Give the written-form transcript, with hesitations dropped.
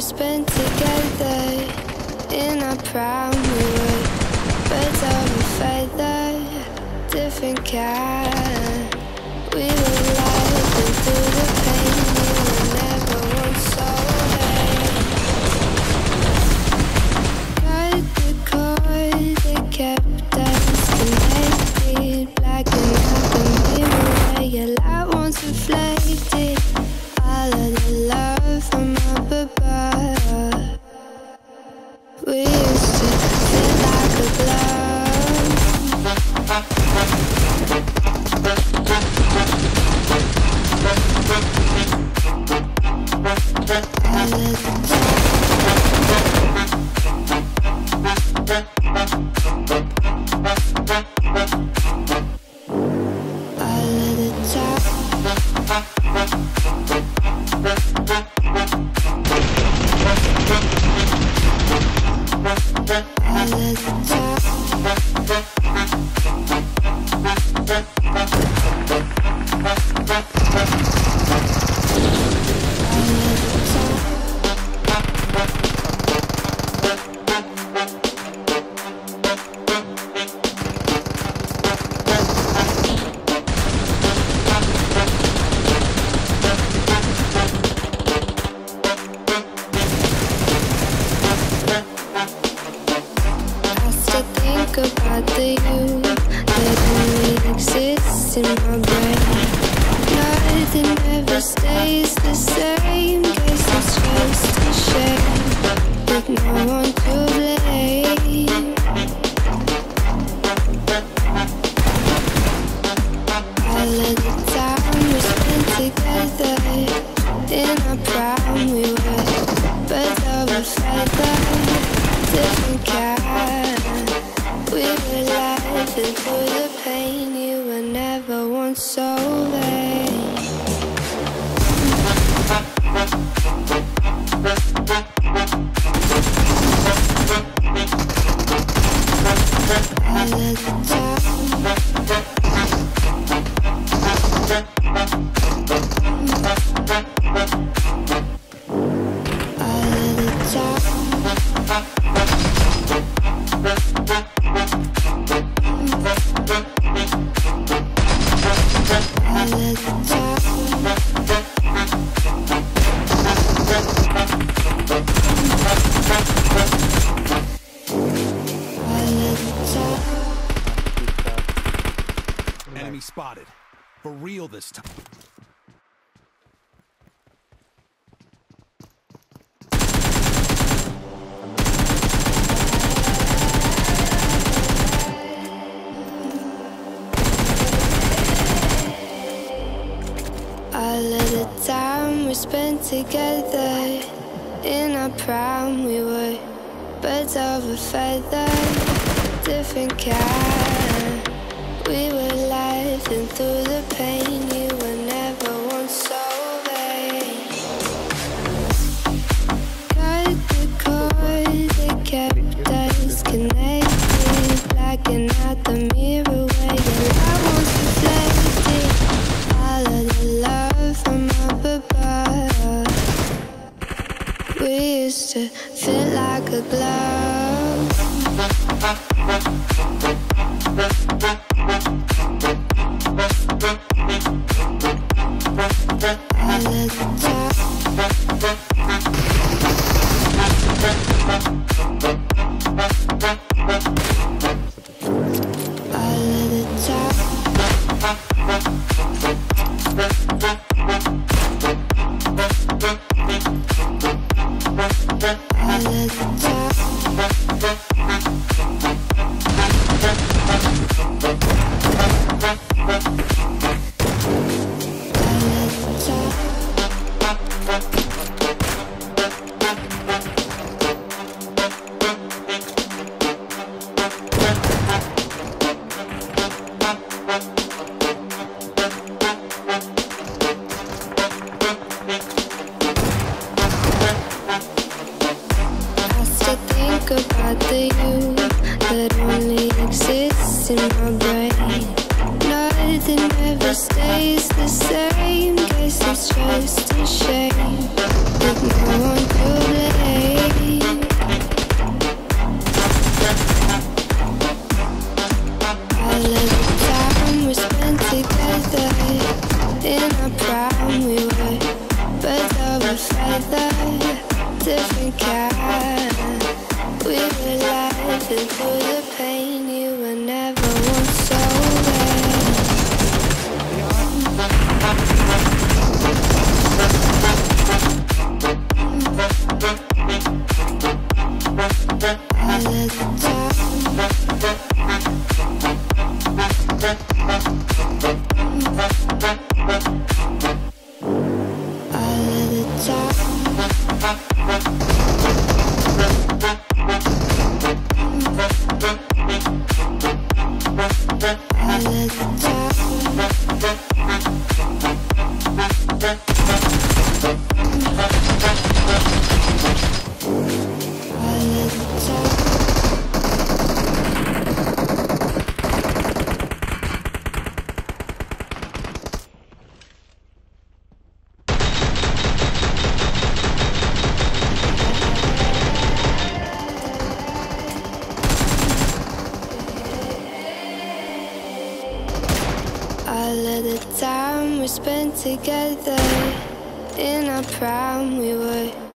spent together in our prime. We were birds of a feather, different kind. We were laughing through the pain. We were never once so cut the cord that kept us connected, blacking out the mirror where your light once reflected all of the love from up above. We used to feel like a glove. All of the time. About the you that only exists in my brain. Nothing ever stays the same. Guess it's just a shame with no one to blame. All of the time we spent together in our prime. We were birds of a feather, different kind. We were laughing through the pain. You were never once so vain. All of the time. All of the time. Enemy spotted. For real this time. All of the time we spent together in our prime. We were birds of a feather, different kind. We were laughing through the pain. You were never once so vain. Cut the cord that kept us connected, blacking out the mirror where your light once reflected all of the love from up above. We used to feel like a glove. All of the time. All of the time. All of the time. About the you that only exists in my brain. Nothing ever stays the same. Guess it's just a shame with no one to blame. all of the time. All of the time. All of the time. All of the time we spent together in our prime, we were